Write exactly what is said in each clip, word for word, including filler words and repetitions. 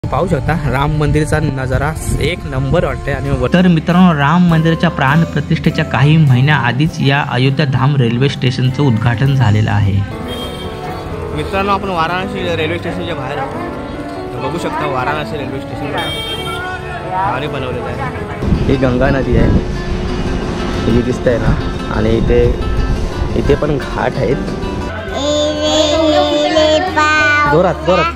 पाहू शकता राम मंदिरचा नजारा एक नंबर वाटते। आणि तर मित्रांनो, राम मंदिराच्या प्राण प्रतिष्ठेच्या काही महिन्याआधीच या अयोध्या धाम रेल्वे स्टेशनचं उद्घाटन झालेलं आहे। मित्रांनो, आपण वाराणसी रेल्वे स्टेशनच्या बाहेर आहोत। बघू शकता वाराणसी रेल्वे स्टेशन भारी बनवलेलं आहे। ही गंगा नदी आहे, ही दिसते ना, आणि इथे इथे पण घाट आहेत। जोरात जोरात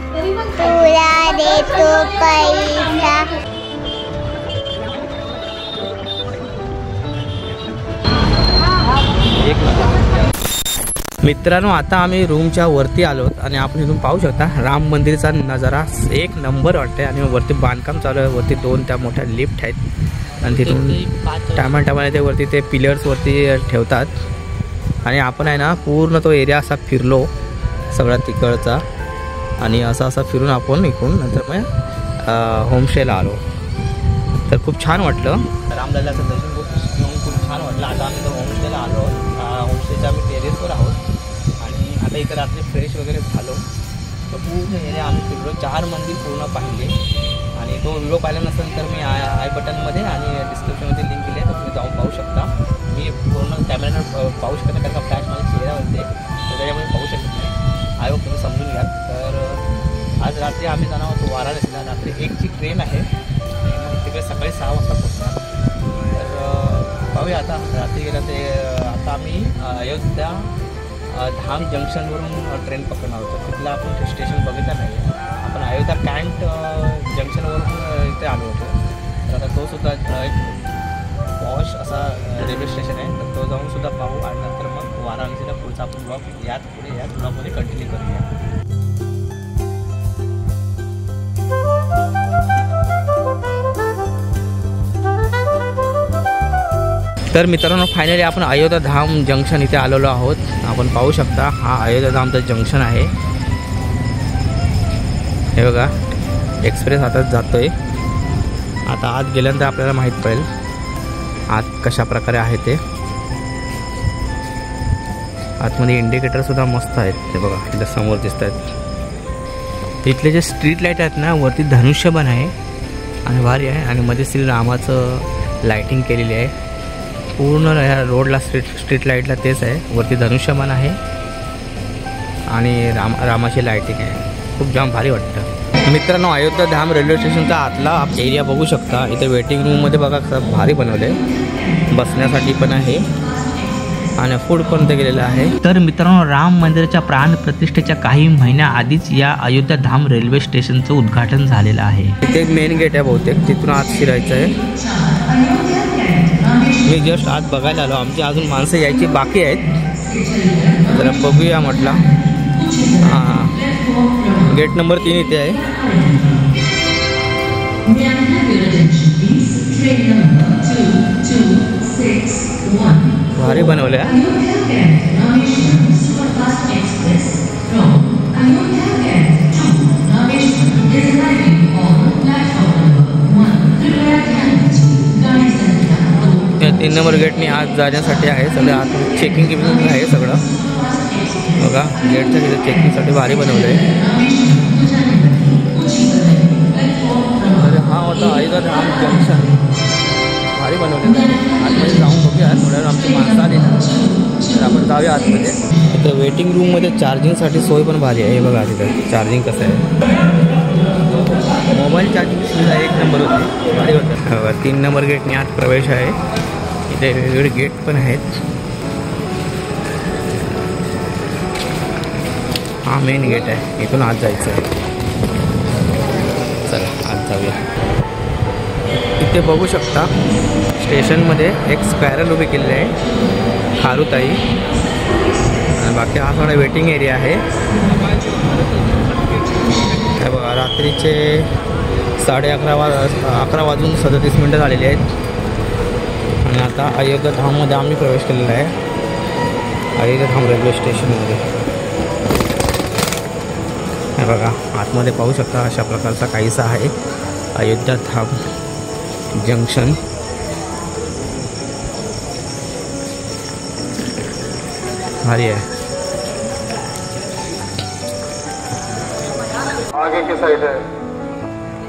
मित्रांनो, आता आम्ही रूमच्या वरती आलो आणि आपण इथून पाहू शकता राम मंदिरचा नजारा एक नंबर वाटते। आणि वरती बांधकाम चालू आहे, वरती दोन त्या मोठ्या लिफ्ट आहेत आणि तिथून टायमा टायमाने ते वरती ते पिलर्स वरती ठेवतात। आणि आपण आहे ना पूर्ण तो एरिया असा फिरलो सगळा तिकडचा, आणि असा असा फिरून आपण इकडून नंतर मग होमस्टेला आलो। तर खूप छान वाटलं, रामलल्लाचं दर्शन घेऊन खूप छान वाटलं। आता आम्ही तो होमस्टेला आलो, होमस्टेच्या आम्ही टेरेसवर आहोत आणि आता इथं रात्री फ्रेश वगैरे झालो। तर पूर्ण एरिया आम्ही फिरलो, चार मंदिर पूर्ण पाहिले। आणि तो व्हिडिओ पाहिला नसेल तर मी आय आय बटनमध्ये आणि डिस्क्रिप्शनमध्ये लिंक दिली आहे, तर तुम्ही जाऊन पाहू शकता। मी पूर्ण कॅमेऱ्यानं पाहू शकता कारण का फ्लॅश माझ्या चेहऱ्यावरती तर त्याच्यामुळे पाहू शकत नाही। आय होप तुम्ही समजून घ्या। तर आज रात्री आम्ही जाणार आहोत वाराणसीला, रात्री एकची ट्रेन आहे आणि मग तिकडे सकाळी सहा वाजता पोहोचणार। तर पाहूया आता रात्री गेलं ते आता आम्ही अयोध्या धाम जंक्शनवरून ट्रेन पकडणार होतो। तिथला आपण स्टेशन बघितलं नाही, आपण अयोध्या कॅन्ट जंक्शनवरून इथे आलो होतो। तर आता तो सुद्धा एक पॉश असा रेल्वे स्टेशन आहे, तर तो जाऊन सुद्धा पाहू आणि नंतर मग वाराणसीला पुढचा आपण ब्लॉग यात पुढे याच ब्लॉगमध्ये कंटिन्यू करूया। तर मित्रांनो, फायनली आपण अयोध्या धाम जंक्शन इथे आलेलो आहोत। आपण पाहू शकता हा अयोध्या धामचं जंक्शन आहे। हे बघा एक्सप्रेस आताच जातोय, आता आत गेल्यानंतर आपल्याला माहीत पडेल आत कशा प्रकारे आहे ते। आतमध्ये इंडिकेटर सुद्धा मस्त आहेत, ते बघा इथं समोर दिसत आहेत। इथले जे स्ट्रीट लाईट आहेत ना, वरती धनुष्यबाण आहे आणि भारी आहे, आणि मध्ये श्रीरामाचं लाईटिंग केलेली आहे पूर्ण ह्या रोडला। स्ट्रीट स्ट्रीट लाईटला तेच आहे, वरती धनुष्यबाण आहे आणि राम रामाची लाईटिंग आहे, खूप जाम भारी वाटतं। मित्रांनो, अयोध्या धाम रेल्वे स्टेशनचा आतला एरिया बघू शकता। इथे वेटिंग रूममध्ये बघा कसं भारी बनवले, बसण्यासाठी पण आहे आणि फूड पण ते गेलेलं आहे। तर मित्रांनो, राम मंदिराच्या प्राण प्रतिष्ठेच्या काही महिन्याआधीच या अयोध्या धाम रेल्वे स्टेशनचं उद्घाटन झालेलं आहे। इथे मेन गेट आहे बहुतेक, तिथून आत शिरायचं आहे। मी जस्ट आत बघायला आलो, आमची अजून माणसं यायची बाकी आहेत, जरा बघूया म्हटलं। हां, गेट नंबर तीन इथे आहे। भारी बनवले आहे। तीन नंबर गेटनी आत जाण्यासाठी आहे, सगळे आत चेकिंग किंग आहे सगळं बघा। गेटच्या तिथे चेकिंगसाठी भारी बनवलं आहे। तर हा होता अयोध्या धाम जंक्शन, भारी बनवलेलं आहे। आतमध्ये जाऊन बघूया, थोड्या आमची माणसं आली ना तर आपण जाऊया आतमध्ये। इथं वेटिंग रूममध्ये चार्जिंगसाठी सोय पण भारी आहे, हे बघा तिथं चार्जिंग कसं आहे। मोबाईल चार्जिंग सुविधा एक नंबर होती, भारी होतं बघा। तीन नंबर गेटने आत प्रवेश आहे, इथे वेगवेगळे गेट पण आहेत। हा मेन गेट आहे, इथून आत जायचं आहे। चला आत जाऊया। इथे बघू शकता स्टेशनमध्ये एक स्क्वॅरल उभी केलेली आहे, खारुताई, आणि बाकी हा थोडा वेटिंग एरिया आहे। हे बघा रात्रीचे साडे अकरा वाज अकरा वाजून सदतीस मिनटं झालेली आहेत आणि आता अयोध्या धाममध्ये आम्ही प्रवेश केलेला आहे, अयोध्या धाम रेल्वे स्टेशनमध्ये। हे बघा आतमध्ये पाहू शकता अशा प्रकारचा काहीसा आहे अयोध्या धाम जंक्शन। भारी है। आगे की साइड है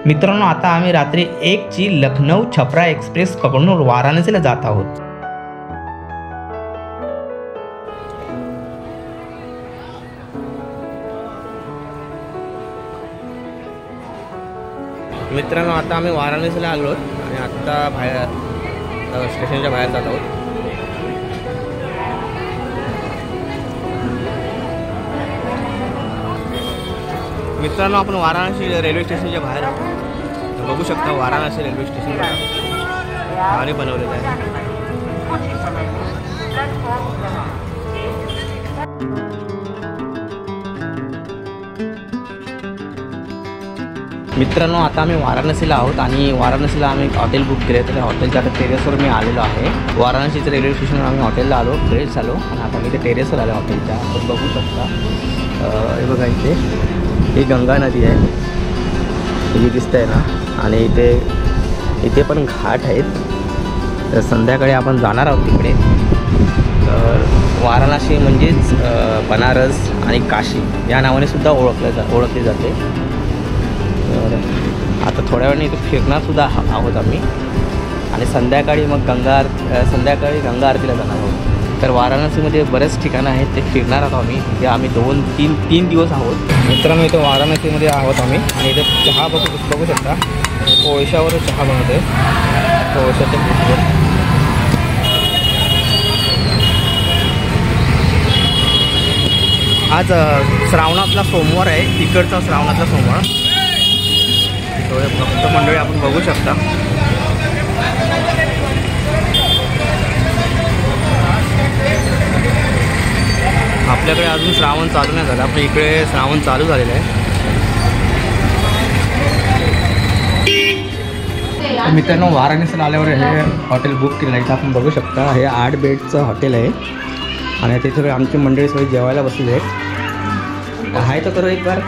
मित्रांनो, आता आम्ही रात्री एकची लखनौ छपरा एक्सप्रेस पकडून वाराणसीला जात आहोत. मित्रांनो, आता आम्ही वाराणसीला आलो आणि आत्ता बाहेर स्टेशनच्या बाहेर जात आहोत. मित्रांनो, आपण वाराणसी रेल्वे स्टेशनच्या बाहेर आहोत. बघू शकता वाराणसी रेल्वे स्टेशन भारी बनवलेलं आहे. मित्रांनो, आता आम्ही वाराणसीला आहोत आणि वाराणसीला आम्ही हॉटेल बुक केले. तर त्या हॉटेलच्या आता टेरेसवर मी आलेलो आहे. वाराणसीचं रेल्वे स्टेशनवर आम्ही हॉटेलला आलो, फ्रेश झालो आणि आता मी ते टेरेसवर आलो हॉटेलच्या. आपण बघू शकता हे बघा, इथे ही गंगा नदी आहे, ही दिसत आहे ना. आणि इथे इथे पण घाट आहेत. तर संध्याकाळी आपण जाणार आहोत तिकडे. तर वाराणसी म्हणजेच बनारस आणि काशी या नावाने सुद्धा ओळखलं जा ओळखली जाते. तर आता थोड्या वेळाने इथे फिरणारसुद्धा आहोत आम्ही. आणि संध्याकाळी मग गंगा आर संध्याकाळी गंगा आरतीला जाणार आहोत. तर वाराणसीमध्ये बरेच ठिकाणं आहेत, ते फिरणार आहोत आम्ही. म्हणजे आम्ही दोन तीन तीन दिवस आहोत. मित्रांनो, इथे वाराणसीमध्ये आहोत आम्ही आणि इथे चहा बघू बघू शकता. कोळशावर चहा बनवतो आहे, कोळशाच्या भूमीवर. आज श्रावणातला सोमवार आहे, तिकडचा श्रावणातला सोमवार. थोडे भक्त मंडळी आपण बघू शकता. आपल्याकडे अजून श्रावण चालू नाही झालं, आपल्या इकडे श्रावण चालू झालेलं आहे. मित्रांनो, वाराणसीला आल्यावर हे हॉटेल बुक केलं आहे. इथं आपण बघू शकता, हे आठ बेडचं हॉटेल आहे आणि तिथे आमची मंडळी सगळी जेवायला बसलेली आहेत. हाय तर करो एक बार.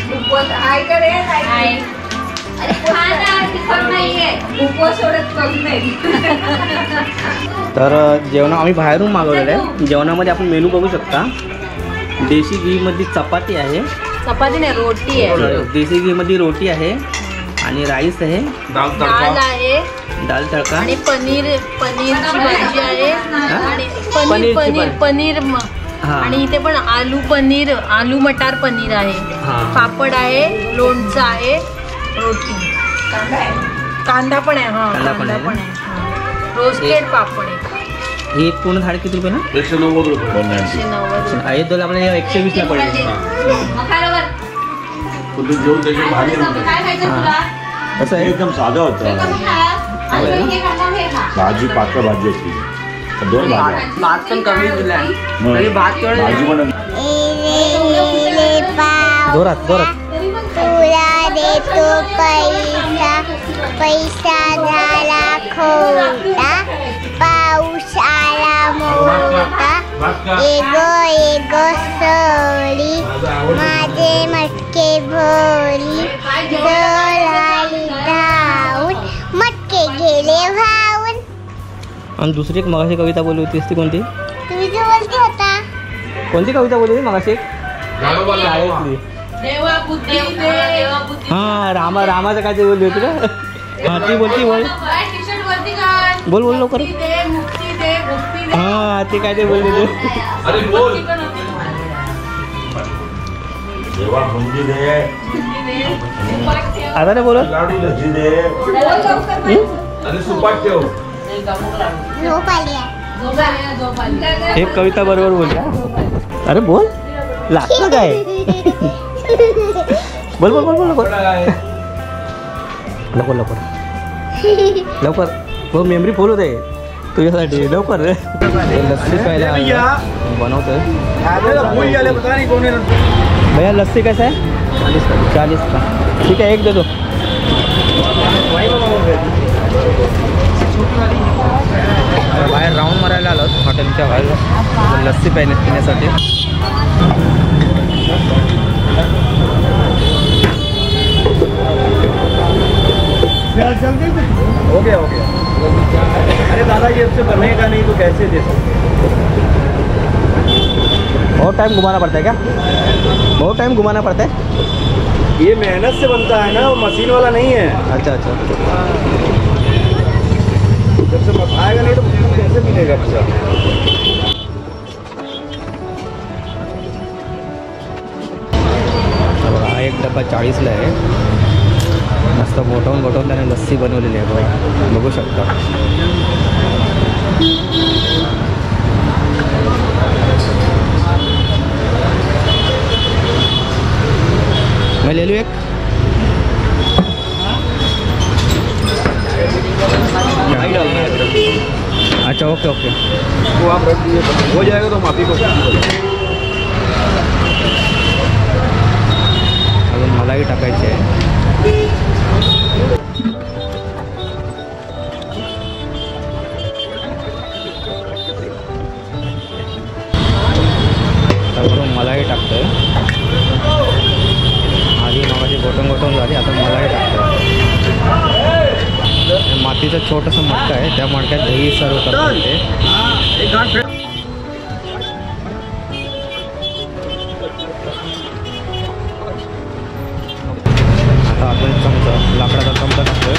तर जेवण आम्ही बाहेरून मागवलेलं आहे. जेवणामध्ये आपण मेनू बघू शकता. देशी घी मध्ये चपाती आहे, चपाती नाही रोटी आहे. देशी घी मध्ये रोटी आहे आणि राईस आहे, दाल आहे, दाल तडका आणि पनीर पनीरची भाजी आहे आणि पनीर पनीर पनीर आणि इथे पण आलू पनीर आलू मटार पनीर आहे, पापड आहे, लोणचं आहे, रोटी, कांदा पण आहे. हा कांदा पण आहे, रोस्टेड पापड आहे. ही पूर्ण थाळी किती रुपये ना? एकशे नव्वद रुपये. एकशे नव्वद आहे दोन आपल्याला एकशे वीसला पडेल. कसं आहे? एकदम साधं होतं. भाजी पातळ भाजी असते, दोन भाज्या. भात पण कमी दिला, भात जोरात जोरात. तुला देतो पैसा, पैसा झाला खोटा, पाऊस आला मोठा, एगो एगो सोडी, माझे मटके भोली, सोलाली धावून, मटके गेले भावून. आणि दुसरी एक मगाशी कविता बोलली होतीस ती कोणती? तुम्ही जो बोलते होता कोणती कविता बोलली मगाशी? हा रामा रामाचं काय ते बोलली होती का? हा ती बोलती बोल बोल बोल लवकर. हा ती काय ते बोलली ते. आता नाही बोलत. एक कविता बरोबर बोल. अरे बोल लागतं काय? बोल बोल बोल बोल लवकर लवकर लवकर लवकर. हो मेमरी फुल होते तुझ्यासाठी. लवकर लस्सी प्यायला बनवतोय भैया. लस्सी कैसा है? चालीस का. चालीस का ठीक है, एक दे दो. बाहेर राऊंड मारायला आलो हॉटेलच्या बाहेर लस्सी प्यायला पिण्यासाठी. हो गया हो गया. अरे दादा ये उससे बनेगा नहीं तो कैसे दे सकते? बहुत टाइम घुमाना पड़ता है क्या? बहुत टाइम घुमाना पड़ता है. ये मेहनत से बनता है ना, वो मशीन वाला नहीं है। अच्छा अच्छा। जब से खाएगा नहीं तो कैसे मिलेगा पिज्जा। बघा एक डब्बा चाळीसला आहे, मस्त गोठवून गोठवून त्याने लस्सी बनवलेली आहे बघा, बघू शकता। मैं ले लूँ एक? अच्छा ओके ओके, वो आप रख दीजिए, हो जाएगा तो माफी को। अजून मलाई टाकायची आहे। तर मलाई टाकतोय, आधी मागाची गोटून गोटून झाली, आता मलाई टाकतोय। मातीचं छोटंसं मटका आहे, त्या मटक्यात दही सर्व करतात ते। आता आपण चमचा, लाकडाचा चमचा टाकतोय।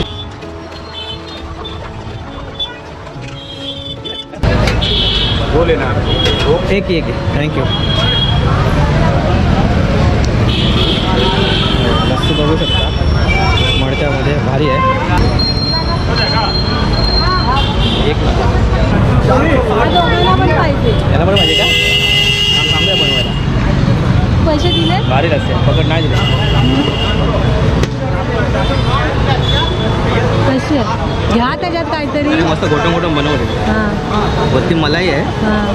वो लेना एक एक थँक्यू। लस्सी बघू शकता मडक्यामध्ये, भारी आहे। एक याला पण पाहिजे, याला बरं पाहिजे का? चांगलं आहे बनवायला, पैसे दिले? भारी लस्सी आहे, पकड नाही दिला। पैसे घ्या त्याच्यात काहीतरी, मस्त गोटून गोटून बनवले। हां वरती मलाई आहे, हां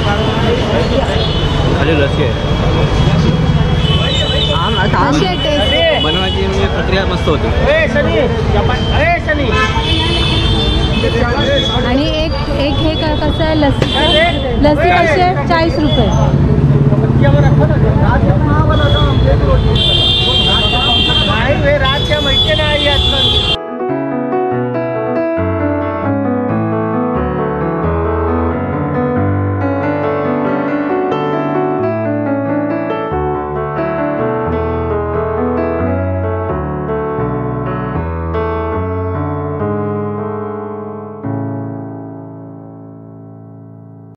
खाली लस्सी आहे। कशी आहे टेस्ट? बनवायची म्हणजे प्रक्रिया मस्त होती। आणि एक एक हे क- कसं आहे लस्सी? लस्सी कशी आहे? चाळीस रुपये।